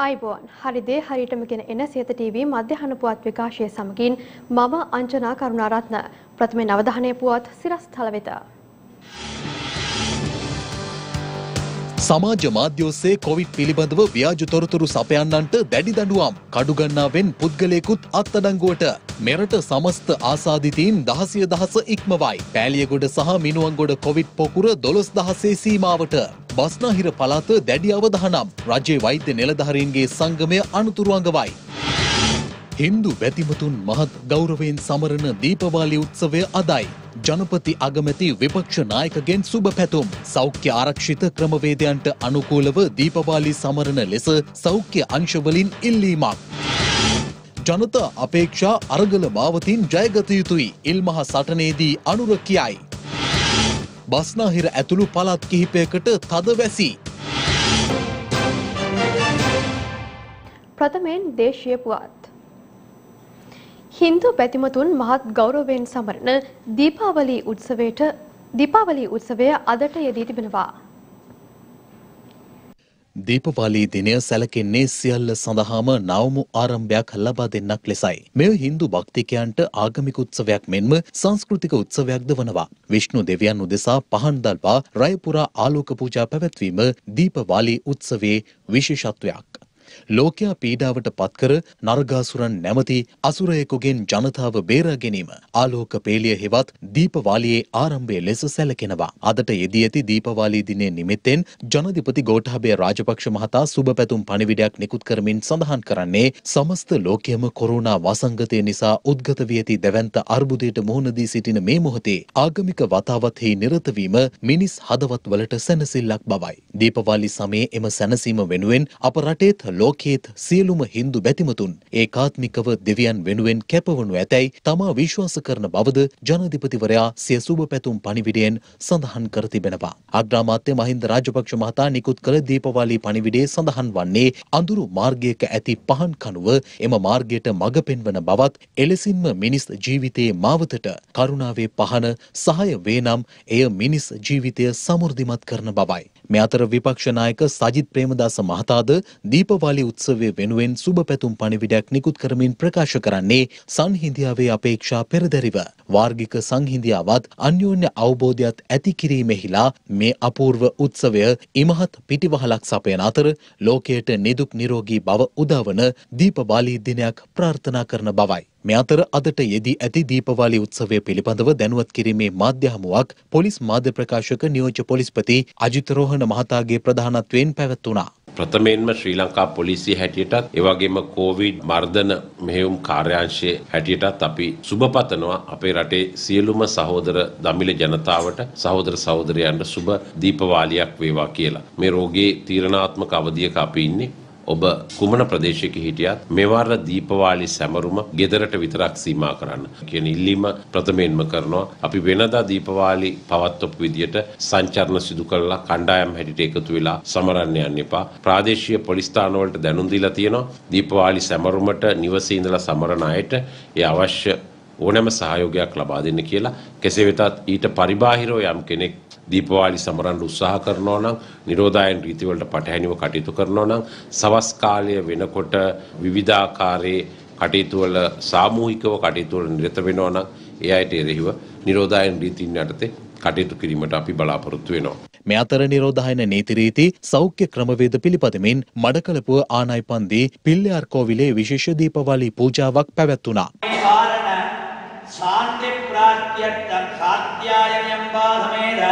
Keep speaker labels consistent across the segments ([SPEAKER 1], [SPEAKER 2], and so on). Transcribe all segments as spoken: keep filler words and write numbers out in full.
[SPEAKER 1] අයිබෝන් හරිදේ හරියටම ගෙන එන සියත ටීවී මධ්‍යහන පුවත් විකාශය සමගින් මම අංජනා කරුණාරත්න ප්‍රථමයෙන් අවධානය පුවත් සිරස්තල වෙත.
[SPEAKER 2] සමාජ මාධ්‍ය ඔස්සේ කොවිඩ් පිළිබඳව ව්‍යාජ තොරතුරු සපයන්නන්ට දැඩි දඬුවම් කඩුගන්නාවෙන් පුද්ගලයෙකුත් අත්අඩංගුවට. මෙරට සමස්ත ආසාදිතයින් දහසිය දහස ඉක්මවයි. පෑලියගොඩ සහ මිනුවන්ගොඩ කොවිඩ් පොකුර දොළොස් දහසේ සීමාවට. බස්නාහිර පළාත දැඩි අවධානම්. රජයේ වෛද්‍ය නිලධාරීන්ගේ සංගමය අනුතුරු අඟවයි. හින්දු බැතිමතුන් මහත් ගෞරවයෙන් සමරන දීපවාලි උත්සවය අදයි. ජනපති අගමැති විපක්ෂ නායකගෙන් සුබ පැතුම්. සෞඛ්‍ය ආරක්ෂිත ක්‍රමවේදයන්ට අනුකූලව දීපවාලි සමරන ලෙස සෞඛ්‍ය අංශවලින් ඉල්ලීමක්. ජනතා අපේක්ෂා අරගල මාවතින් ජයගත යුතුයි. ඉල්මහ සටනේදී අනුර කියයි. බස්නාහිර ඇතුළු පළාත් කිහිපයකට තද වැසි.
[SPEAKER 1] ප්‍රථමයෙන් දේශීය පුවත්. හින්දු බැතිමතුන් මහත් ගෞරවයෙන් සමරන දීපාවලි උත්සවයට දීපාවලි උත්සවය අදට යෙදී තිබෙනවා.
[SPEAKER 2] දීපවාලි දිනය සැලකෙන්නේ සියල්ල සඳහාම නවමු ආරම්භයක් ලබා දෙන්නක් ලෙසයි. මෙය හින්දු භක්තිකයන්ට ආගමික උත්සවයක් මෙන්ම සංස්කෘතික උත්සවයක්ද වනවා. විෂ්ණු දෙවියන් උදෙසා පහන් දල්වා රය පුරා ආලෝක පූජා පැවැත්වීම දීපවාලි උත්සවයේ විශේෂත්වයක්. ලෝකයා පීඩාවට පත්කර නරගාසුරන් නැමති අසුරයෙකුගෙන් ජනතාව බේරා ගැනීම ආලෝක පේලිය හෙවත් දීපවාලියේ ආරම්භය ලෙස සැලකෙනවා. අදට යෙදී ඇති දීපවාලි දිනය නිමිත්තෙන් ජනාධිපති ගෝඨාභය රාජපක්ෂ මහතා සුබ පැතුම් පණිවිඩයක් නිකුත් කරමින් සඳහන් කරන්නේ සමස්ත ලෝකයේම කොරෝනා වසංගතය නිසා උද්ගත වී ඇති දැවැන්ත අර්බුදයට මුහුණ දී සිටින මේ මොහොතේ ආගමික වතාවත්හි නිරත වීම මිනිස් හදවත්වලට සැනසෙල්ලක් බවයි. දීපවාලි සමයේ එම සැනසීම වෙනුවෙන් අප රටේත් ලෝකයේත් සියලුම හින්දු බැතිමතුන් ඒකාත්මිකව දෙවියන් වෙනුවෙන් කැපවනු ඇතැයි තමා විශ්වාස කරන බවද ජනාධිපතිවරයා සිය සුබ පැතුම් පණිවිඩයෙන් සඳහන් කර තිබෙනවා. අග්‍රාමාත්‍ය මහින්ද රාජපක්ෂ මහතා නිකුත් කළ දීපවාලි පණිවිඩයේ සඳහන් වන්නේ අඳුරු මාර්ගයක ඇති පහන් කණුව එම මාර්ගයට මඟ පෙන්වන බවත් එලෙසින්ම මිනිස් ජීවිතයේ මාවතට කරුණාවේ පහන සහාය වේනම් එය මිනිස් ජීවිතය සමෘද්ධිමත් කරන බවයි. මේ අතර විපක්ෂ නායක සජිත් ප්‍රේමදාස මහතාද දීපවාලි උත්සවය වෙනුවෙන් සුබ පැතුම් පණිවිඩයක් නිකුත් කරමින් ප්‍රකාශ කරන්නේ සංහිඳියාවේ අපේක්ෂා පෙරදැරිව වාර්ගික සංහිඳියාවත් අන්‍යෝන්‍ය අවබෝධයත් ඇති කිරීමෙහිලා මේ අපූර්ව උත්සවය ඉමහත් පිටිවහලක් සපයන අතර ලෝකයට නිදුක් නිරෝගී බව උදාවන දීපවාලි දිනයක් ප්‍රාර්ථනා කරන බවයි. මේ අතර අදට යෙදී ඇති දීපවාලි උත්සවය පිළිබඳව දැනුවත් කිරීමේ මාධ්‍ය හමුවක් පොලිස් මාධ්‍ය ප්‍රකාශක නියෝජ්‍ය පොලිස්පති අජිත් රෝහණ මහතාගේ ප්‍රධානත්වයෙන් පැවැත්වුණා.
[SPEAKER 3] ප්‍රථමයෙන්ම ශ්‍රී ලංකා පොලිසිය හැටියටත් ඒ වගේම කොවිඩ් මර්ධන මෙහෙයුම් කාර්යාංශයේ හැටියටත් අපි සුබ පතනවා අපේ රටේ සියලුම සහෝදර දමිළ ජනතාවට සහෝදර සහෝදරයන්ට සුබ දීපවාලියක් වේවා කියලා. මේ රෝගයේ තීරණාත්මක අවධියක අපි ඉන්නේ. ඔබ කුමන ප්‍රදේශයක හිටියත් මෙවර දීපවාලි සැමරුම ගෙදරට විතරක් සීමා කරන්න කියන ඉල්ලීම ප්‍රථමයෙන්ම කරනවා. අපි වෙනදා දීපවාලි පවත්වපු විදියට සංචරණ සිදු කරලා කණ්ඩායම් හැටියට එකතු වෙලා සමරන්න යන්න එපා. ප්‍රාදේශීය පොලිස් ස්ථාන වලට දැනුම් දීලා තියෙනවා. දීපවාලි සැමරුමට නිවසේ ඉඳලා සමරන අයට ඒ අවශ්‍ය ඕනෑම සහයෝගයක් ලබා දෙන්න කියලා. කෙසේ වෙතත් ඊට පරිබාහිරව යම් කෙනෙක් දීපවාලි සමරන්න උත්සාහ කරනවා නම් නිරෝධායන රීති වලට පටහැනිව කටයුතු කරනවා නම් සවස් කාලය වෙනකොට විවිධාකාරයේ කටයුතු වල සාමූහිකව කටයුතු වල නිරත වෙනවා නම් ඒ අයට එරෙහිව නිරෝධායන රීතීන් යටතේ කටයුතු කිරීමට අපි බලාපොරොත්තු වෙනවා.
[SPEAKER 2] මේ අතර නිරෝධායන නීති රීති සෞඛ්‍ය ක්‍රමවේද පිළිපදමින් මඩකලපුව ආනයිපන්දී පිල්ලයාර් කෝවිලේ විශේෂ දීපවාලි පූජාවක් පැවැත්වුණා.
[SPEAKER 4] शांति प्राप्त्यर्थ खाद्यायनं बाधमेद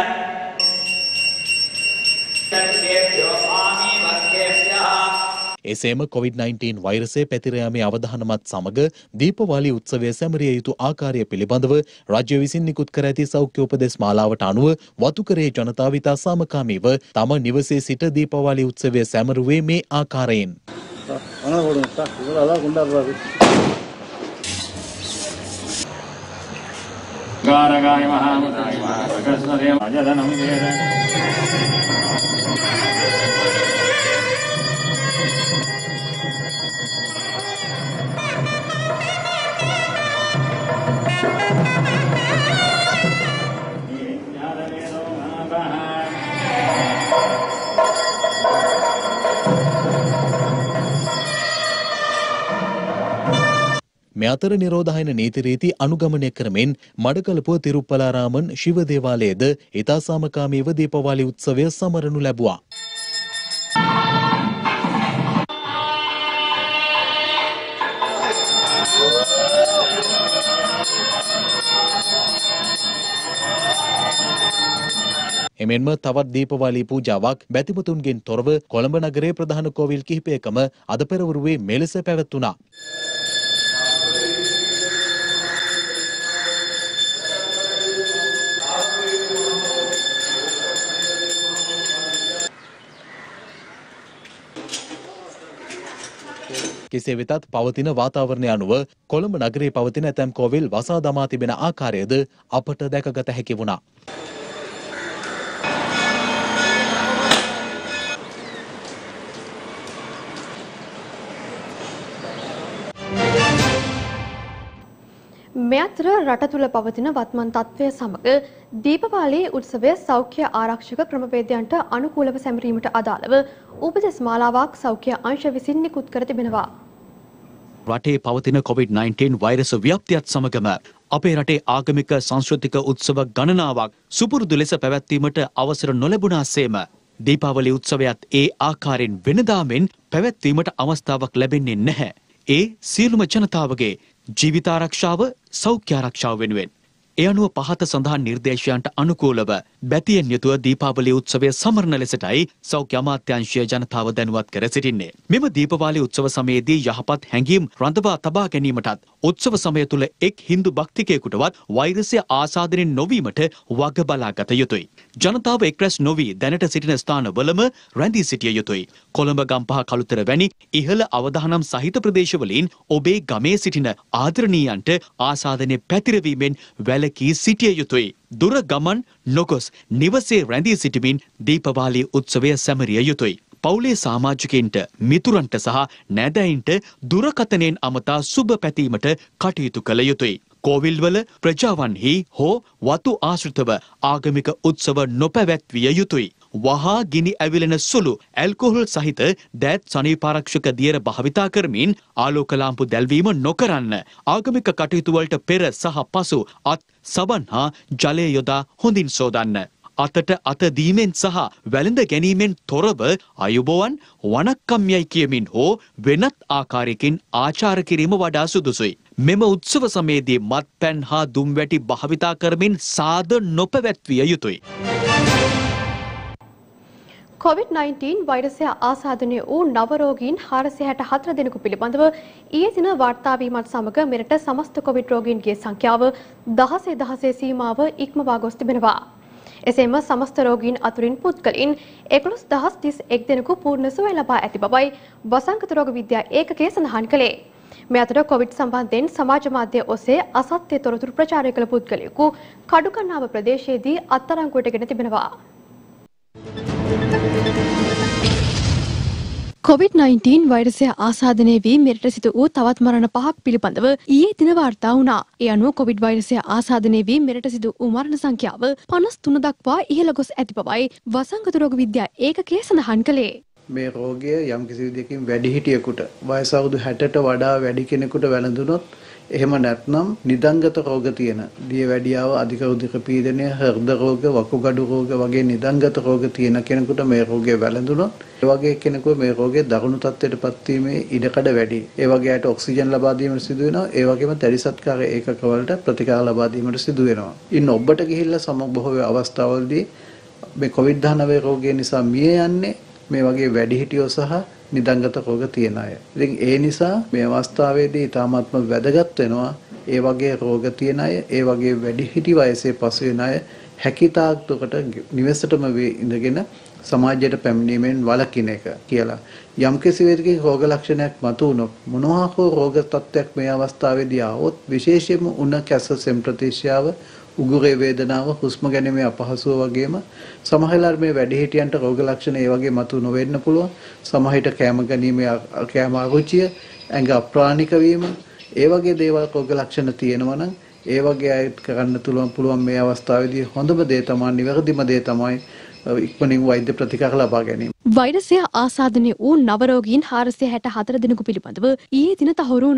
[SPEAKER 4] तत्तेभ्यो आमि वर्गेभ्यः
[SPEAKER 2] එසේම කොවිඩ් නයින්ටීන් වෛරසය පැතිර යාමේ අවධානමත් සමග දීපවාලි උත්සවය සැමරිය යුතු ආකාරය පිළිබඳව රාජ්‍ය විසින් නිකුත් කර ඇති සෞඛ්‍ය උපදෙස් මාලාවට අනුව වතුකරේ ජනතාව ඉතා සාමකාමීව තම නිවසේ සිට දීපවාලි උත්සවය සැමරුවේ මේ ආකාරයෙන්.
[SPEAKER 5] गारगाय महामताय महाप्रकस्मदेव अजधनं वेद
[SPEAKER 2] මේ අතර නිරෝධායන නීති රීති අනුගමනය කරමින් මඩකලපුව තිරුප්පලාරාමන් ශිව දේවාලයේද ඉතා සාමකාමීව දීපවාලි උත්සවය සමරනු ලැබුවා. එමෙන්ම තවත් දීපවාලී පූජාවක් බැතිමතුන්ගෙන් තොරව කොළඹ නගරයේ ප්‍රධාන කෝවිල් කිහිපයකම අද පෙරවරුවේ මෙලෙස පැවැත්වුණා. කෙසේ වෙතත් පවතින වාතාවරණය අනුව කොළඹ නගරයේ පවතින ඇතැම් කෝවිල් වසා දමා තිබෙන ආකාරයද අපට දැකගත හැකි වුණා.
[SPEAKER 1] මේ අතර රට තුළ පවතින වත්මන් තත්ත්වය සමග දීපවාලී උත්සවය සෞඛ්‍ය ආරක්ෂක ක්‍රමවේදයන්ට අනුකූලව සැමරීමට අදාළව උපදෙස් මාලාවක් සෞඛ්‍ය අංශ විසින් නිකුත් කර තිබෙනවා.
[SPEAKER 6] රටේ පවතින කොවිඩ් නයින්ටීන් වෛරස ව්‍යාප්තියත් සමගම අපේ රටේ ආගමික සංස්කෘතික උත්සව ගණනාවක් සුපුරුදු ලෙස පැවැත්වීමට අවසර නොලැබුණාසේම දීපාවලි උත්සවයත් ඒ ආකාරයෙන් වෙනදාමෙන් පැවැත්වීමට අවස්ථාවක් ලැබෙන්නේ නැහැ. ඒ සියලුම ජනතාවගේ ජීවිත ආරක්ෂාව සෞඛ්‍ය ආරක්ෂාව වෙනුවෙන්. ඒ අනුව පහත සඳහන් නිර්දේශයන්ට අනුකූලව බැතියෙන් යුතුව දීපාවලි උත්සවය සමරන ලෙසටයි සෞඛ්‍ය අමාත්‍යාංශය ජනතාව දැනුවත් කර සිටින්නේ. මෙම දීපවාලි උත්සව සමයේදී යහපත් හැඟීම් රඳවා තබා ගැනීමටත් උත්සව සමය තුළ එක් හින්දු භක්තිකයෙකුටවත් වෛරසය ආසාදනය නොවීමට වග බලාගත යුතුයි. ජනතාව එක්රැස් නොවී දැනට සිටින ස්ථානවලම රැඳී සිටිය යුතුයි. කොළඹ ගම්පහ කළුතර වැනි ඉහළ අවදානම් සහිත ප්‍රදේශවලින් ඔබේ ගමේ සිටින ආදරණීයන්ට ආසාදනය පැතිරවීමෙන් වැළකී සිටිය යුතුයි. දුර ගමන් නොගොස් නිවසේ රැඳී සිටමින් දීපවාලි උත්සවය සැමරිය යුතුයි. පවුලේ සමාජිකයින්ට මිතුරන්ට සහ නෑදෑයින්ට දුරකථනයෙන් අමතා සුබ පැතීමට කටයුතු කළ යුතුයි. කෝවිල්වල ප්‍රජාවන්හි හෝ වතු ආශ්‍රිතව ආගමික උත්සව නොපැවැත්විය යුතුයි. වහා ගිනි ඇවිලෙන සුළු ඇල්කොහොල් සහිත දෑත් සනීපාරක්ෂක දියර භාවිතා කරමින් ආලෝක ලාම්පු දැල්වීම නොකරන්න. ආගමික කටයුතු වලට පෙර සහ පසු අත් සබන් හා ජලය යොදා හොඳින් සෝදන්න. අතට අත දීමෙන් සහ වැළඳ ගැනීමෙන් තොරව අයුබෝවන් වණක්කම් යයි කියමින් හෝ වෙනත් ආකාරයකින් ආචාර කිරීම වඩා සුදුසුයි. මෙම උත්සව සමයේදී මත්පැන් හා දුම්වැටි භාවිතා කරමින් සාද නොපැවැත්විය යුතුයි.
[SPEAKER 1] කොවිඩ් නයින්ටීන් වෛරසය ආසාදනය වූ නව රෝගීන් හාරසිය හැට හතර දෙනෙකු පිළිබඳව ඊයේ දින වාර්තා වීමත් සමග මෙරට සමස්ත කොවිඩ් රෝගීන්ගේ සංඛ්‍යාව දහසේ දහසේ සීමාව ඉක්මවා ගොස් තිබෙනවා. එසේම සමස්ත රෝගීන් අතුරින් පුද්ගලයන් එකොළොස් දහස් තිස් එක් දෙනෙකු පූර්ණ සුවය ලබා ඇති බවයි වසංගත රෝග විද්‍යා ඒකකය සඳහන් කළේ. මේ අතර කොවිඩ් සම්බන්ධයෙන් සමාජ මාධ්‍ය ඔස්සේ අසත්‍ය තොරතුරු ප්‍රචාරය කළ පුද්ගලයෙකු කඩුකන්නාව ප්‍රදේශයේදී අත්අඩංගුවටගෙන තිබෙනවා. කොවිඩ් නයින්ටීන් වෛරසය ආසාදනය වී මෙරට සිදු වූ තවත් මරණ පහක් පිළිබඳව ඊයේ දින වාර්තා වුණා. ඒ අනුව කොවිඩ් වෛරසය ආසාදනය වී මෙරට සිදු වූ මරණ සංඛ්‍යාව පනස් තුන දක්වා ඉහළ ගොස් ඇති බවයි වසංගත රෝග විද්‍යා ඒකකය සඳහන් කළේ.
[SPEAKER 7] මේ රෝගය යම් කිසි විදිහකින් වැඩිහිටියෙකුට වයස අවුරුදු හැටට වඩා වැඩි කෙනෙකුට වැළඳුනොත් එහෙම නැත්නම් නිදංගත රෝග තියෙන දියවැඩියාව අධික රුධිර පීඩනය හෘද රෝග වකුගඩු රෝග වගේ නිදංගත රෝග තියෙන කෙනෙකුට මේ රෝගය වැළඳුනොත් ඒ වගේ කෙනෙකුට මේ රෝගයේ දරුණු තත්ත්වයටපත් වීමේ ඉඩකඩ වැඩි. ඒ වගේ අයට ඔක්සිජන් ලබා දීමට සිදු වෙනවා. ඒ වගේම දැඩිසත්කාර ඒකක වලට ප්‍රතිකාර ලබා දීමට සිදු වෙනවා. ඉන් ඔබට ගිහිල්ලා සම බොහෝ අවස්ථාවලදී මේ කොවිඩ් දහනවය රෝගය නිසා මිය යන්නේ මේ වගේ වැඩිහිටියෝ සහ නිදංගත රෝග තියෙන අය. ඉතින් ඒ නිසා මේ අවස්ථාවේදී තාමත්ම වැදගත් වෙනවා ඒ වගේ රෝග තියෙන අය, ඒ වගේ වැඩිහිටි වයසේ පසු වෙන අය හැකිතාක් දුරට නිවෙසටම ඉඳගෙන සමාජයට පැමිණීමෙන් වළකින එක කියලා. යම් කිසි වේදකින් රෝග ලක්ෂණයක් මතුවුනොත් මොනවා හෝ රෝග තත්ත්වයක් මේ අවස්ථාවේදී ආවොත් විශේෂයෙන්ම උණ කැස සෙම් ප්‍රතිශ්‍යාව උගුරේ වේදනාව හුස්ම ගැනීමේ අපහසුව වගේම සමහරවල් මේ වැඩිහිටියන්ට රෝග ලක්ෂණ ඒ වගේ මතු නොවෙන්න පුළුවන්. සමහරට කැම ගැනීමේ කැම අරුචිය, ඇඟ අප්‍රාණික වීම, ඒ වගේ දේවල් රෝග ලක්ෂණ තියෙනවා නම් ඒ වගේ අය කරන්න පුළුවන් මේ අවස්ථාවේදී හොඳම දේ තමයි නිවැරදිම දේ තමයි ඉක්මනින් වෛද්‍ය ප්‍රතිකාර ලබා ගැනීම.
[SPEAKER 1] වෛරසය ආසාදනය වූ නව රෝගීන් හාරසිය හැට හතර දෙනෙකු පිළිබඳව ඊයේ දින තහවුරු වුණා.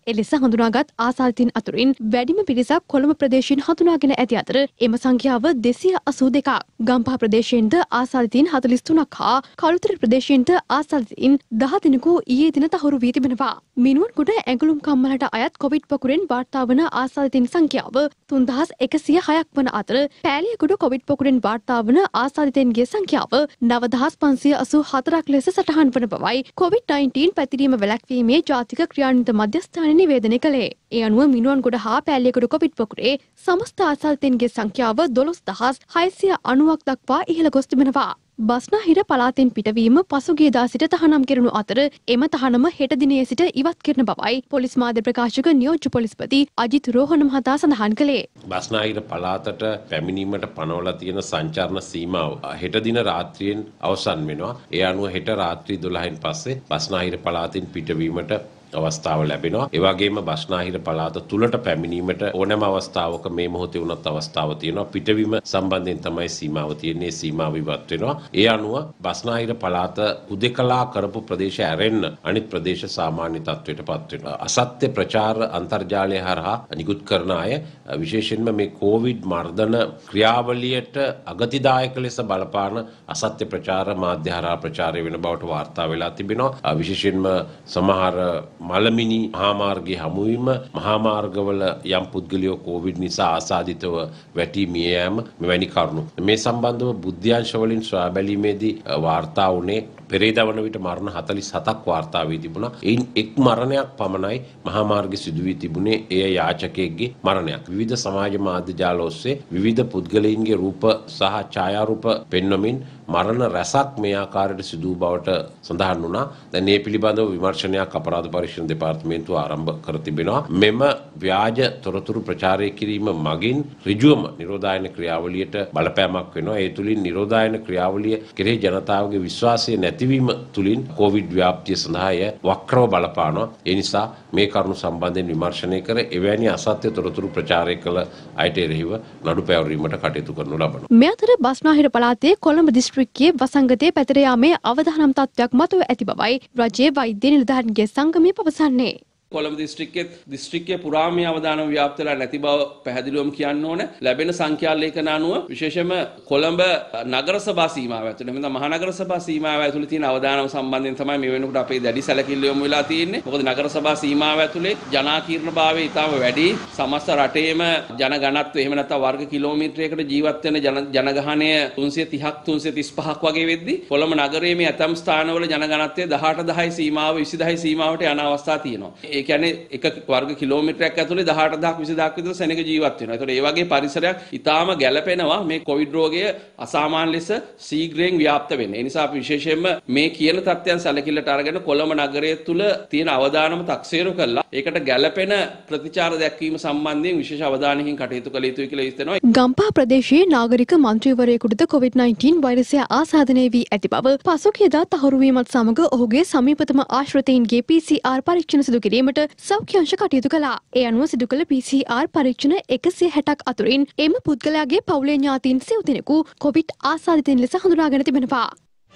[SPEAKER 1] එලෙස හඳුනාගත් ආසාදිතින් අතුරින් වැඩිම පිරිසක් කොළඹ ප්‍රදේශයෙන් හඳුනාගෙන ඇති අතර එම සංඛ්‍යාව දෙසිය අසූ දෙකක්. ගම්පහ ප්‍රදේශයෙන්ද ආසාදිතින් හතළිස් තුනක් හා කළුතර ප්‍රදේශයෙන්ද ආසාදිතින් දහ දිනකු ඊයේ දින තහවුරු වී තිබෙනවා. මිනුවන්ගොඩ ඇඟලුම් කම්මලට අයත් කොවිඩ් පොකුරෙන් වාර්තා වන ආසාදිතින් සංඛ්‍යාව තුන්දහස් එකසිය හයක් වන අතර පෑලියගොඩ කොවිඩ් පොකුරෙන් වාර්තා වන ආසාදිතයින්ගේ සංඛ්‍යාව නවදහස් පන්සිය අසූ හතරක් ලෙස සටහන් වන බවයි කොවිඩ් නයින්ටීන් පැතිරීම වැළැක්වීමේ ජාතික ක්‍රියාන්විත මධ්‍යස්ථානය නිවේදනය කළේ. ඒ අනුව මිනුවන්ගොඩ හා පෑලියගොඩ කොවිඩ් පොකුරේ සමස්ත ආසාදිතයින්ගේ සංඛ්‍යාව දොළොස් දහස් හයසිය අනූවක් දක්වා ඉහළ ගොස් තිබෙනවා. බස්නාහිර පළාතෙන් පිටවීම පසුගියදා සිට තහනම් කෙරුණු අතර එම තහනම හෙට දිනේ සිට ඉවත් කරන බවයි පොලිස් මාධ්‍ය ප්‍රකාශක නියෝජ්‍ය පොලිස්පති අජිත් රෝහණ මහතා සඳහන් කළේ.
[SPEAKER 3] බස්නාහිර පළාතට පැමිණීමට පනවලා තියෙන සංචාරණ සීමාව හෙට දින රාත්‍රියෙන් අවසන් වෙනවා. ඒ අනුව හෙට රාත්‍රී දොළහෙන් පස්සේ බස්නාහිර පළාතෙන් පිටවීමට අවස්ථාව ලැබෙනවා. ඒ වගේම බස්නාහිර පළාත තුලට පැමිණීමට ඕනෑම අවස්ථාවක මේ මොහොතේ වුණත් අවස්ථාව තියෙනවා. පිටවීම සම්බන්ධයෙන් තමයි සීමාව තියෙන්නේ. සීමාව ඉවත් වෙනවා. ඒ අනුව බස්නාහිර පළාත උදෙකලා කරපු ප්‍රදේශ ඇරෙන්න අනිත් ප්‍රදේශ සාමාන්‍ය තත්ත්වයට පත් වෙනවා. අසත්‍ය ප්‍රචාර අන්තර්ජාලය හරහා නිකුත් කරන අය විශේෂයෙන්ම මේ කොවිඩ් මර්ධන ක්‍රියාවලියට අගතිදායක ලෙස බලපාන අසත්‍ය ප්‍රචාර මාධ්‍ය හරහා ප්‍රචාරය වෙන බවට වාර්තා වෙලා තිබෙනවා. විශේෂයෙන්ම සමහර මලමිනි මහාමාර්ගයේ හමුවීම මහාමාර්ගවල යම් පුද්ගලයෝ කොවිඩ් නිසා ආසාදිතව වැටි මිය යාම මෙවැනි කරුණු මේ සම්බන්ධව බුද්ධ්‍යංශ වලින් සොයා බැලීමේදී වාර්තා වුණේ පෙරේදා වන විට මරණ හතළිස් හතක් වාර්තා වී තිබුණා. එයින් එක් මරණයක් පමණයි මහාමාර්ගයේ සිදු වී තිබුණේ. එය යාචකයෙක්ගේ මරණයක්. විවිධ සමාජ මාධ්‍ය ජාල ඔස්සේ විවිධ පුද්ගලයින්ගේ රූප සහ ඡායාරූප පෙන්වමින් මරණ රැසක් මේ ආකාරයට සිදු බවට සඳහන් වුණා. දැන් මේ පිළිබඳව විමර්ශනයක් අපරාධ පරීක්ෂණ දෙපාර්තමේන්තුව ආරම්භ කර තිබෙනවා. මෙම ව්‍යාජ තොරතුරු ප්‍රචාරය කිරීම මගින් ඍජුවම නිරෝධායන ක්‍රියාවලියට බලපෑමක් වෙනවා. ඒ තුලින් නිරෝධායන ක්‍රියාවලිය කෙරෙහි ජනතාවගේ විශ්වාසය නැතිවීම තුලින් කොවිඩ් ව්‍යාප්තිය සඳහා එය වක්‍රව බලපානවා. ඒ නිසා මේ කරුණු සම්බන්ධයෙන් විමර්ශනය කර එවැනි අසත්‍ය තොරතුරු ප්‍රචාරය කළ අයට එරෙහිව නඩු පැවරීමට කටයුතු කරනු ලබනවා.
[SPEAKER 1] මේ අතර බස්නාහිර පළාතේ කොළඹ දිස්ත්‍රික්කයේ වසංගතයේ පැතිර යාමේ අවදානම් තත්ත්වයක් මතුව ඇති බවයි රජයේ වෛද්‍ය නිලධාරීන්ගේ සංගමය පවසන්නේ.
[SPEAKER 8] කොළඹ දිස්ත්‍රික්කයේ දිස්ත්‍රික්කයේ පුරාම අවදානම් ව්‍යාප්ත වෙලා නැති බව පැහැදිලිවම කියන්න ඕන. ලැබෙන සංඛ්‍යා ලේඛන අනුව විශේෂයෙන්ම කොළඹ නගර සභා සීමාව ඇතුළේ මෙන්න මහනගර සභා සීමාව ඇතුළේ තියෙන අවදානම් සම්බන්ධයෙන් තමයි මේ වෙනකොට අපේ දැඩි සැලකිල්ල යොමු වෙලා තියෙන්නේ. මොකද නගර සභා සීමාව ඇතුළේ ජනාකීර්ණභාවය ඉතාම වැඩි. සමස්ත රටේම ජනගණත්වය එහෙම නැත්නම් වර්ග කිලෝමීටරයකට ජීවත් වෙන ජනගහනය තුන්සිය තිහක් තුන්සිය තිස් පහක් වගේ වෙද්දී කොළඹ නගරයේ මේ ඇතම් ස්ථානවල ජනගණත්වය දහඅට දහය සීමාව විසි දහය සීමාවට යන අවස්ථා තියෙනවා. ඒ කියන්නේ එක වර්ග කිලෝමීටරයක් ඇතුලේ දහඅට දහයක් විසි දහයක් විතර සෙනඟ ජීවත් වෙනවා. ඒතකොට ඒ වගේ පරිසරයක් ඊටාම ගැළපෙනවා මේ කොවිඩ් රෝගය අසාමාන්‍ය ලෙස ශීඝ්‍රයෙන් ව්‍යාප්ත වෙන්නේ. ඒ නිසා අපි විශේෂයෙන්ම මේ කියන තත්ත්වයන් සැලකිල්ලට අරගෙන කොළඹ නගරය තුල තියෙන අවදානම තක්සේරු කළා. ඒකට ගැළපෙන ප්‍රතිචාර දැක්වීම සම්බන්ධයෙන් විශේෂ අවධානයකින් කටයුතු කළ යුතුයි කියලා හිතෙනවා.
[SPEAKER 1] ගම්පහ ප්‍රදේශයේ නාගරික මන්ත්‍රීවරයෙකුට කොවිඩ් නයින්ටීන් වෛරසය ආසාදනය වී ඇති බව පසුගියදා තහවුරු වීමත් සමග ඔහුගේ සමීපතම ආශ්‍රිතයින්ගේ පී සී ආර් පරීක්ෂණ සිදු කිරීමට සෞඛ්‍ය අංශ කටයුතු කළා. ඒ අනුව සිදු කළ පී සී ආර් පරීක්ෂණ එකසිය හැටක් අතුරින් එම පුද්ගලයාගේ පවුලේ ඥාතීන් සිව් දෙනෙකු කොවිඩ් ආසාදිතයින් ලෙස හඳුනාගෙන තිබෙනවා.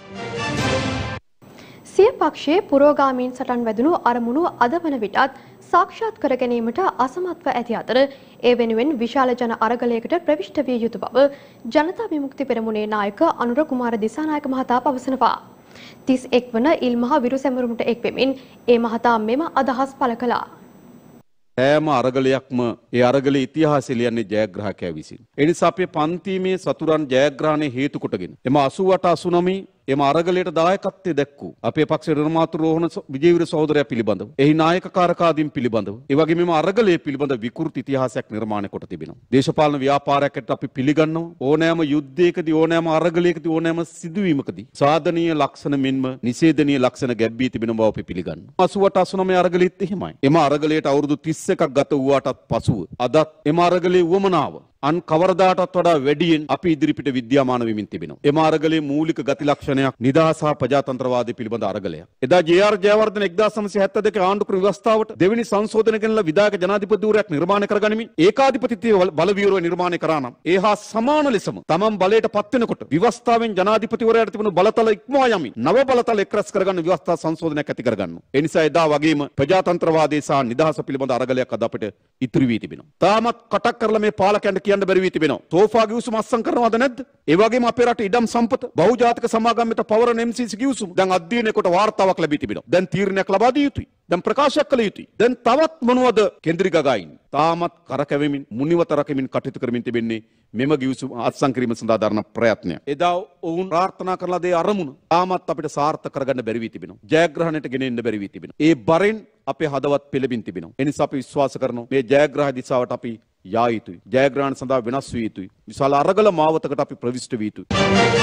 [SPEAKER 1] සිය පක්ෂයේ පුරෝගාමීන් සටන් වැදුණු අරමුණු අද වන විටත් සාක්ෂාත් කර ගැනීමට අසමත්ව ඇති අතර ඒ වෙනුවෙන් විශාල ජන අරගලයකට ප්‍රවිෂ්ඨ විය යුතු බව ජනතා විමුක්ති පෙරමුණේ නායක අනුර කුමාර දිසානායක මහතා පවසනවා. තිස් එක් වන ඉල්මහ විරු සැමරුමට එක් වෙමින් ඒ මහතා මෙම අදහස් පළ කළා.
[SPEAKER 9] හැම අරගලයක්ම ඒ අරගලේ ඉතිහාසය ලියන්නේ ජයග්‍රාහකයා විසින්. ඒ නිසා අපේ පන්තිමේ සතුරන් ජයග්‍රහණය හේතු කොටගෙන එම අසූ අට අසූ නවය එම අරගලයට දායකත්වයේ දැක්වූ අපේ පක්ෂේ රණමාතු රෝහණ විජේවීර සහෝදරයා පිළිබඳව එහි නායකකාරකාදීන් පිළිබඳව ඒ වගේම මෙම අරගලයේ පිළිබඳ විකෘති ඉතිහාසයක් නිර්මාණය කොට තිබෙනවා. දේශපාලන ව්‍යාපාරයකට අපි පිළිගන්නවා ඕනෑම යුද්ධයකදී ඕනෑම අරගලයකදී ඕනෑම සිදුවීමකදී සාධනීය ලක්ෂණ මෙන්ම නිෂේධනීය ලක්ෂණ ගැබ්බී තිබෙන බව අපි පිළිගන්නවා. අසූ අට අසූ නවය අරගලෙත් එහෙමයි. එම අරගලයට අවුරුදු තිස් එකක් ගත වූාටත් පසුව අදත් එම අරගලයේ වමනාව අන් කවරදාටත් වඩා වැඩියෙන් අපි ඉදිරිපිට විද්‍යාමාන වෙමින් තිබෙනවා. එම අරගලයේ මූලික ගති ලක්ෂණයක් නිදහස සහ ප්‍රජාතන්ත්‍රවාදය පිළිබඳ අරගලයක්. එදා ජේ ආර් ජයවර්ධන එක්දාස් නවසිය හැත්තෑ දෙක ආණ්ඩුක්‍රම ව්‍යවස්ථාවට දෙවෙනි සංශෝධන ගෙනලා විධායක ජනාධිපතිවරයෙක් නිර්මාණය කරගනිමින් ඒකාධිපතිත්වයේ බල ව්‍යුහය නිර්මාණය කරා නම් ඒ හා සමාන ලෙසම තමන් බලයට පත් වෙනකොට ව්‍යවස්ථාවෙන් ජනාධිපතිවරයාට තිබුණු බලතල ඉක්මවා යමින් නව බලතල එක්රැස් කරගන්න ව්‍යවස්ථා සංශෝධනයක් ඇති කරගන්නවා. ඒ නිසා එදා වගේම ප්‍රජාතන්ත්‍රවාදයේ සහ නිදහස පිළිබඳ අරගලයක් අද අපිට ඉතුරු වී තිබෙනවා. තාමත් කටක් කරලා මේ පාලකයන්ට කියන්න බැරි වී තිබෙනවා. තෝෆා ගිවිසුම අත්සන් කරනවද නැද්ද? ඒ වගේම අපේ රටේ ඉඩම් සම්පත බහුජාතික සමාගමයට පවරන එම් සී සී ගිවිසුම දැන් අධ්‍යයනය කොට වාර්තාවක් ලැබී තිබෙනවා. දැන් තීරණයක් ලබා දිය යුතුයි. දැන් ප්‍රකාශයක් කළ යුතුයි. දැන් තවත් මොනවද කේන්ද්‍රික ගායින් තාමත් කරකැවෙමින් මුනිවත රකමින් කටයුතු කරමින් තිබෙන්නේ මෙම ගිවිසුම අත්සන් කිරීම සඳහා දරන ප්‍රයත්නය. එදා ඔවුන් ප්‍රාර්ථනා කරලා දේ අරමුණ තාමත් අපිට සාර්ථක කරගන්න බැරි වී තිබෙනවා. ජයග්‍රහණයට ගෙන එන්න බැරි වී තිබෙනවා. ඒ බරෙන් අපේ හදවත් පෙළඹින් තිබෙනවා. ඒ නිසා අපි විශ්වාස කරනවා මේ ජයග්‍රහ දිශාවට අපි යා යුතුයි. ජයග්‍රහණ සඳහා වෙනස් විය යුතුයි. විශාල අරගල මාවතකට අපි ප්‍රවිෂ්ඨ විය යුතුයි.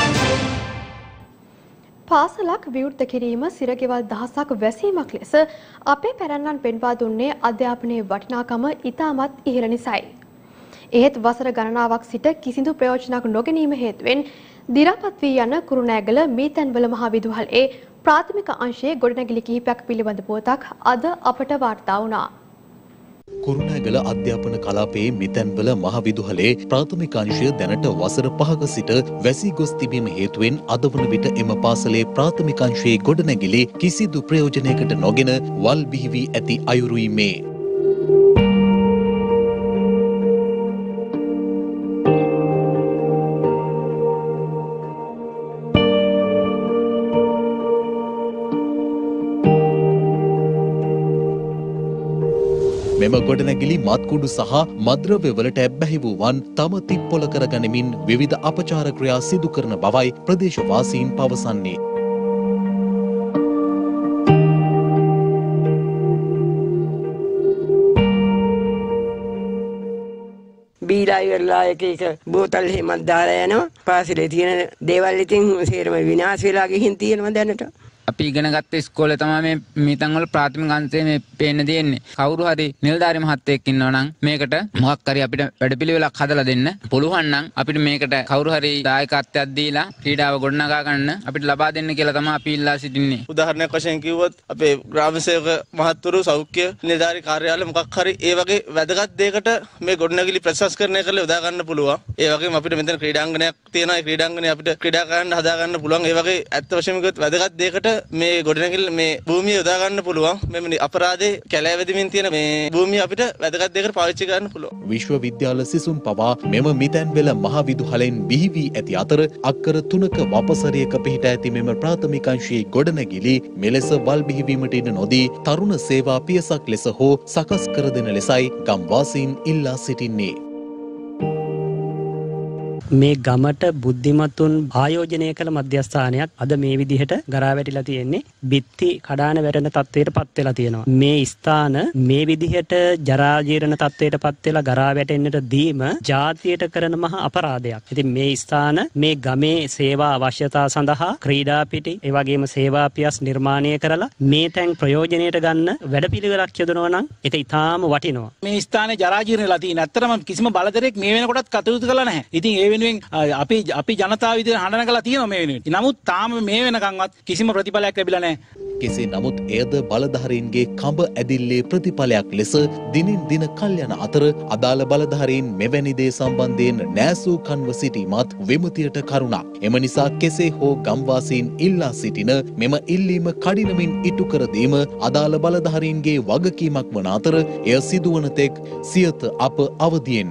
[SPEAKER 1] පාසලක් විවෘත කිරීම සිරගෙවල් දහසක් වැසීමක් ලෙස අපේ පැරැන්නන් පෙන්වා දුන්නේ අධ්‍යාපනයේ වටිනාකම ඉතාමත් ඉහළ නිසායි. එහෙත් වසර ගණනාවක් සිට කිසිදු ප්‍රයෝජනයක් නොගැනීම හේතුවෙන් දි รา පත් වී යන කුරුණෑගල මීතැන්වල මහ විදුහලේ ප්‍රාථමික අංශයේ ගොඩනැගිලි කිහිපයක් පිළිබඳ පුවතක් අද අපට වාර්තා වුණා.
[SPEAKER 2] කුරුණෑගල අධ්‍යාපන කලාපයේ මිතැන්වල මහ විදුහලේ ප්‍රාථමික අංශය දැනට වසර පහක සිට වැසී ගොස් තිබීම හේතුවෙන් අද වන විට එම පාසලේ ප්‍රාථමික අංශයේ ගොඩනැගිලි කිසිදු ප්‍රයෝජනයකට නොගෙන වල් බිහි වී ඇති අයුරුයි මේ. මෙම ගොඩනැගිලි මත්කුඩු සහ මද්‍රව්‍ය වලට ඇබ්බැහි වූවන් තම තිප්පොළ කරගනිමින් විවිධ අපචාර ක්‍රියා සිදු කරන බවයි ප්‍රදේශවාසීන් පවසන්නේ.
[SPEAKER 10] බීලා ඉවරලා එක එක බෝතල් එහෙමත් දාලා යනවා. පාසලේ තියෙන දේවල් ඉතින් සේරම විනාශ වෙලා ගිහින් තියෙනවා දැනට.
[SPEAKER 11] අපි ඉගෙන ගත්ත ඉස්කෝලේ තමයි මේ මීතන් වල ප්‍රාථමික අංශයේ මේ පේන්න දෙන්නේ. කවුරු හරි නිලධාරි මහත්තයෙක් ඉන්නවා නම් මේකට මොකක් හරි අපිට වැඩපිළිවෙලක් හදලා දෙන්න පුළුවන් නම් අපිට මේකට කවුරු හරි දායකත්වයක් දීලා ක්‍රීඩාව ගොඩනගා ගන්න අපිට ලබා දෙන්න කියලා තමයි අපි ඉල්ලා සිටින්නේ.
[SPEAKER 12] උදාහරණයක් වශයෙන් කිව්වොත් අපේ ග්‍රාම සේවක මහත්වරු සෞඛ්‍ය නිලධාරි කාර්යාලය මොකක් හරි ඒ වගේ වැදගත් දෙයකට මේ ගොඩනැගිලි ප්‍රශංසකරණය කරලා යොදා ගන්න පුළුවන්. ඒ වගේම අපිට මෙතන ක්‍රීඩාංගණයක් තියෙනවා. ඒ ක්‍රීඩාංගණේ අපිට ක්‍රීඩා කරන්න හදා ගන්න පුළුවන්. ඒ වගේ ඇත්ත වශයෙන්ම කිව්වොත් වැදගත් දෙයකට මේ ගොඩනැගිල්ල මේ භූමිය යොදා ගන්න පුළුවන්. මෙන්න අපරාධේ කැලෑවැදමින් තියෙන මේ භූමිය අපිට වැදගත් දෙයකට පාවිච්චි කරන්න පුළුවන්.
[SPEAKER 2] විශ්වවිද්‍යාල සිසුන් පවා මෙම මිතැන්වල මහ විදුහලෙන් බිහි වී ඇති අතර අක්කර තුනක වපසරියක පිහිට ඇති මෙම ප්‍රාථමික අංශයේ ගොඩනැගිලි මෙලෙස වල් බිහිවීමට ඉඩ නොදී තරුණ සේවා පියසක් ලෙස හෝ සකස් කර දෙන ලෙසයි ගම්වාසීන් ඉල්ලා සිටින්නේ.
[SPEAKER 13] මේ ගමට බුද්ධිමත්තුන් ආයෝජනය කළ මධ්‍යස්ථානයක් අද මේ විදිහට ගරා වැටිලා තියෙන්නේ. බිත්ති කඩාන වැටෙන තත්ත්වයට පත් වෙලා තියෙනවා. මේ ස්ථාන මේ විදිහට ජරා ජීර්ණ තත්ත්වයට පත් වෙලා ගරා වැටෙන්නට දීම ජාතියට කරන මහා අපරාධයක්. ඉතින් මේ ස්ථාන මේ ගමේ සේවා අවශ්‍යතා සඳහා ක්‍රීඩා පිටි ඒ වගේම සේවා පියස් නිර්මාණය කරලා මේ තැන් ප්‍රයෝජනයට ගන්න වැඩපිළිවෙලක් යොදනවා නම් ඒක ඊටාම වටිනවා.
[SPEAKER 14] මේ ස්ථානේ ජරා ජීර්ණ වෙලා තියෙන. ඇත්තටම කිසිම බලදරෙක් මේ වෙනකොටත් කටයුතු කළා නැහැ. ඉතින් ඒ අපි අපි ජනතාව විදිහට හඬන කළා තියෙනවා මේ වෙනුවෙන්. නමුත් තාම මේ වෙනකන්වත් කිසිම ප්‍රතිඵලයක් ලැබිලා නැහැ.
[SPEAKER 2] කෙසේ නමුත් එයද බලධාරීන්ගේ කඹ ඇදිල්ලේ ප්‍රතිඵලයක් ලෙස දිනින් දින කල් යන අතර අදාළ බලධාරීන් මෙවැනි දේ සම්බන්ධයෙන් නෑසූ කන්ව සිටීමත් විමුතියට කරුණක්. එම නිසා කෙසේ හෝ ගම්වාසීන් ඉල්ලා සිටින මෙම ඉල්ලීම කඩිනමින් ඉටු කර දීම අදාළ බලධාරීන්ගේ වගකීමක් වන අතර එය සිදුවන තෙක් සියත අප අවදියෙන්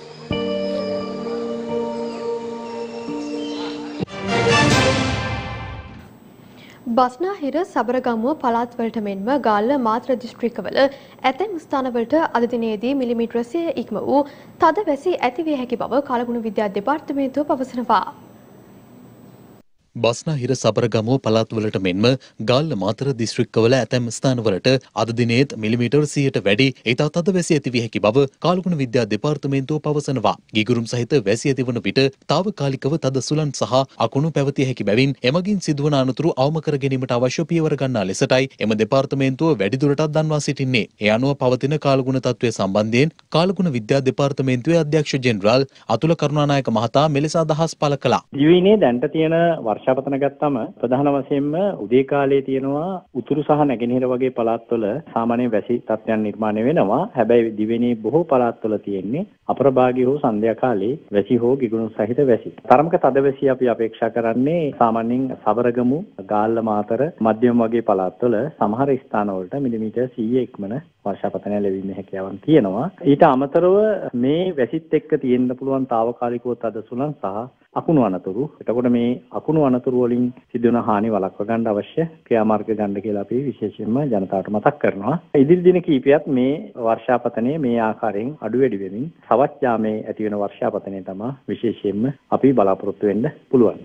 [SPEAKER 1] බස්නාහිර සබරගමුව පළාත්වලට මෙන්ම ගාල්ල මාත්‍ර දිස්ත්‍රික්කවල ඇතැම් ස්ථානවලට අද දිනේදී මිලිමීටර සිය ඉක්ම වූ තද වැසි ඇතිවිය හැකි බව කාලගුණ විද්‍යා දෙපාර්තමේන්තුව පවසනවා.
[SPEAKER 2] බස්නාහිර සබරගමුව පළාත්වලට මෙන්ම ගාල්ල මාතර දිස්ත්‍රික්කවල ඇතැම් ස්ථානවලට අද දිනේත් මිලිමීටර් සියයට වැඩි ඉතා තද වැසි ඇති විය හැකි බව කාලගුණ විද්‍යා දෙපාර්තමේන්තුව පවසනවා. ගිගුරුම් සහිත වැසි ඇතිවන විට తాවකාලිකව තද සුළං සහ අකුණු පැවතිය හැකි බැවින් එමගින් සිදුවන අනතුරු අවම කර ගැනීමට අවශ්‍ය පියවර ගන්නා ලෙසටයි එම දෙපාර්තමේන්තුව වැඩිදුරටත් දන්වා සිටින්නේ. ඒ අනුව පවතින කාලගුණ තත්ත්වය සම්බන්ධයෙන් කාලගුණ විද්‍යා දෙපාර්තමේන්තුවේ අධ්‍යක්ෂ ජෙනරාල් අතුල කරුණානායක මහතා මෙලෙස අදහස් පළ කළා.
[SPEAKER 15] දිවයිනේ දැන්ට තියෙන වර්ෂාපතන ගත්තම ප්‍රධාන වශයෙන්ම උදේ කාලයේ තියෙනවා උතුරු සහ නැගෙනහිර වගේ පළාත්වල සාමාන්‍ය වැසි තත්ත්වයන් නිර්මාණය වෙනවා. හැබැයි දිවයිනේ බොහෝ පළාත්වල තියෙන්නේ අපරභාගී හෝ සන්ධ්‍යා කාලේ වැසි හෝ ගිගුරුම් සහිත වැසි. තරමක තද වැසි අපි අපේක්ෂා කරන්නේ සාමාන්‍යයෙන් සබරගමු, ගාල්ල මාතර, මධ්‍යම වගේ පළාත්වල සමහර ස්ථානවලට මිලිමීටර් සීය ඉක්මන වර්ෂාපතනය ලැබීමේ හැකියාවක් තියෙනවා. ඊට අමතරව මේ වැසිත් එක්ක තියෙන්න පුළුවන් తాවකාලිකව තද සුළං සහ අකුණු අනතුරු. එතකොට මේ අකුණු අනතුරු වලින් සිදුවන හානි වළක්වා ගන්න අවශ්‍ය ක්‍රියාමාර්ග ගන්න කියලා අපි විශේෂයෙන්ම ජනතාවට මතක් කරනවා. ඉදිරි දින කිහිපයක් මේ වර්ෂාපතනයේ මේ ආකාරයෙන් අඩු වැඩි වෙමින් සවස් යාමේ ඇති වෙන වර්ෂාපතනය තමයි විශේෂයෙන්ම අපි බලාපොරොත්තු වෙන්න පුළුවන්.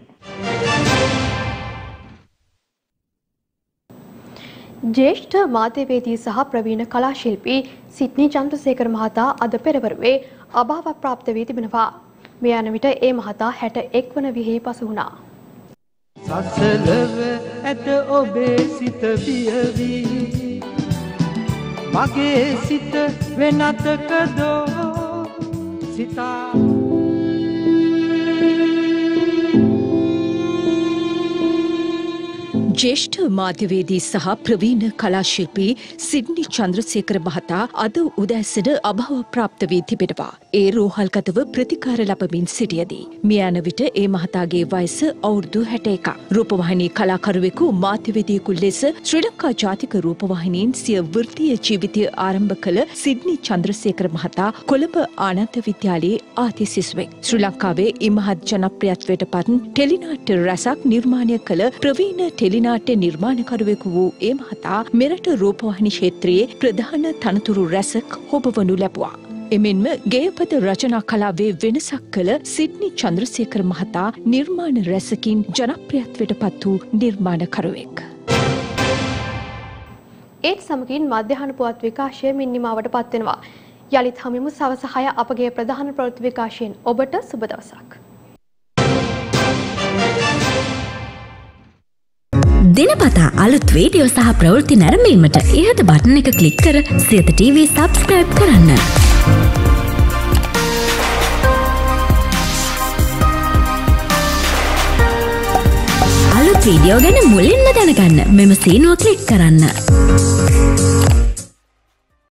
[SPEAKER 1] ජ්‍යෙෂ්ඨ මාධ්‍යවේදී සහ ප්‍රවීණ කලා ශිල්පී සිඩ්නි චන්ද්‍රසේකර මහතා අද පෙරවරුවේ අභාව ප්‍රාප්ත වී තිබෙනවා. මේ යන විට ඒ මහතා හැට එක් වන විහි පසු වුණා.
[SPEAKER 16] සසලව ඇත ඔබේ සිත පියවි මගේ සිත වෙනතකදෝ සිතා
[SPEAKER 17] ජ්‍යෙෂ්ඨ මාධ්‍යවේදී සහ ප්‍රවීණ කලා ශිල්පී සිඩ්නි චන්ද්‍රසේකර මහතා අද උදෑසන අභාව ප්‍රාප්ත වී තිබෙනවා. ඒ රෝහල්ගතව ප්‍රතිකාර ලබමින් සිටියදී. මේ යන විට ඒ මහතාගේ වයස අවුරුදු හැට එකක්. රූපවාහිනී කලාකරුවෙකු මාධ්‍යවේදියෙකු ලෙස ශ්‍රී ලංකා ජාතික රූපවාහිනියෙන් සිය වෘත්තීය ජීවිතය ආරම්භ කළ සිඩ්නි චන්ද්‍රසේකර මහතා කොළඹ ආනන්ද විද්‍යාලයේ ආති සිසුවෙක්. ශ්‍රී ලංකාවේ ඉමහත් ජනප්‍රියත්වයට පත් ටෙලිනාට්‍ය රැසක් නිර්මාණය කළ ප්‍රවීණ ටෙලිනාට්‍ය නිර්මාණකරුවෙකු වූ ඒ මහතා මෙරට රූපවාහිනී ක්ෂේත්‍රයේ ප්‍රධාන තනතුරු රැසක් හොබවනු ලැබුවා. එමෙන්ම ගේයපද රචනා කලාවේ වෙනසක් කළ සිඩ්නි චන්ද්‍රසේකර මහතා නිර්මාණ රැසකින් ජනප්‍රියත්වයට පත් වූ නිර්මාණකරුවෙක්.
[SPEAKER 1] ඒත් සමගින් මධ්‍යහන පුවත් විකාශය මින් නිමාවට පත්වෙනවා. යළිත් හමුවෙමු සවස හය අපගේ ප්‍රධාන ප්‍රවෘත්ති විකාශයෙන්. ඔබට සුබ දවසක්.
[SPEAKER 18] දිනපතා අලුත් වීඩියෝ සහ ප්‍රවෘත්ති නැරඹීමට ඉහත බටන් එක ක්ලික් කර සියත ටීවී සබ්ස්ක්‍රයිබ් කරන්න. අලුත් වීඩියෝ ගැන මුලින්ම දැනගන්න මෙම සීනුව ක්ලික් කරන්න.